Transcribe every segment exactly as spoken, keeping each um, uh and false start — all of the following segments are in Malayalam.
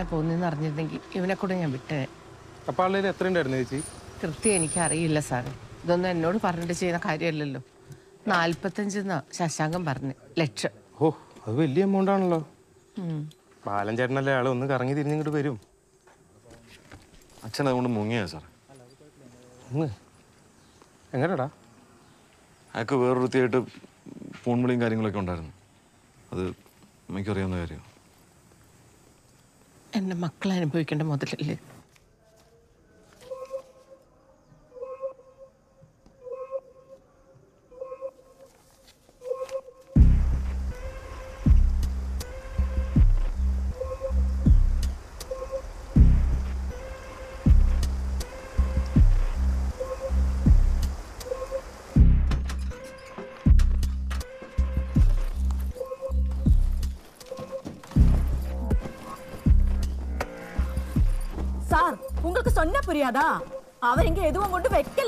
തന്നെ പോകുന്നതെന്ന് അറിഞ്ഞിരുന്നെങ്കിൽ ഇവനെ കൂടെ ഞാൻ വിട്ടേ. അപ്പോൾ ആളുടെ എത്ര ഉണ്ടായിരുന്നു ചേച്ചി? കൃത്യം എനിക്കറിയില്ല സാറേ. ഇതൊന്നും എന്നോട് പറഞ്ഞിട്ട് ചെയ്യുന്ന കാര്യമല്ലല്ലോ. നാൽപ്പത്തഞ്ചെന്നാ ശശാങ്കം പറഞ്ഞു. ലക്ഷം. ഓ, അത് വലിയ എമൗണ്ട് ആണല്ലോ. ബാലൻ ചേട്ടനല്ലേ, ആളെ ഒന്ന് കറങ്ങി തിരിഞ്ഞിങ്ങോട്ട് വരും. അച്ഛൻ അതുകൊണ്ട് മുങ്ങിയാ സാർ. എങ്ങനെടാ? അയാൾക്ക് വേറൊരു വൃത്തിയായിട്ട് ഫോൺ വിളിയും കാര്യങ്ങളൊക്കെ ഉണ്ടായിരുന്നു. അത് എനിക്കറിയാവുന്ന കാര്യം. എൻ്റെ മക്കൾ അനുഭവിക്കേണ്ട മുതലല്ലേ. சார், உங்களுக்கு சொன்ன புரியாதா? அவர் இங்க எதுவும் கொண்டு வைக்கல.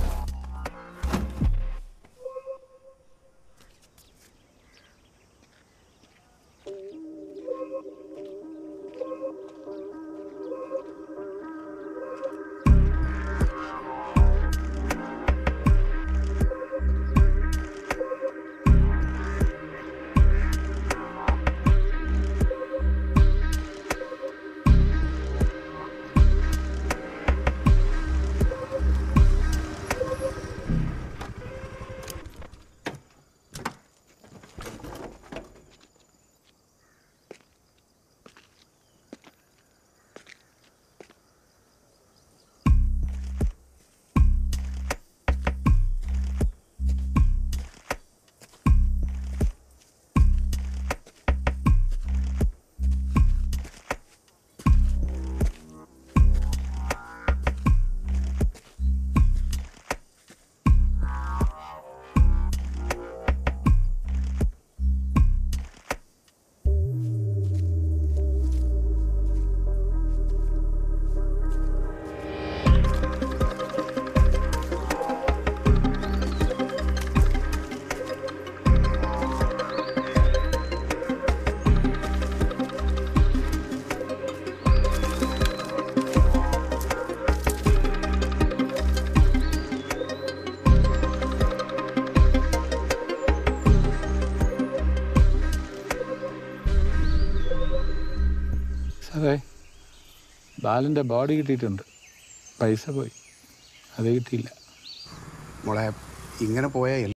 അതെ, ബാലൻ്റെ ബോഡി കിട്ടിയിട്ടുണ്ട്. പൈസ പോയി, അത് കിട്ടിയില്ല. മോളെ, ഇങ്ങനെ പോയാൽ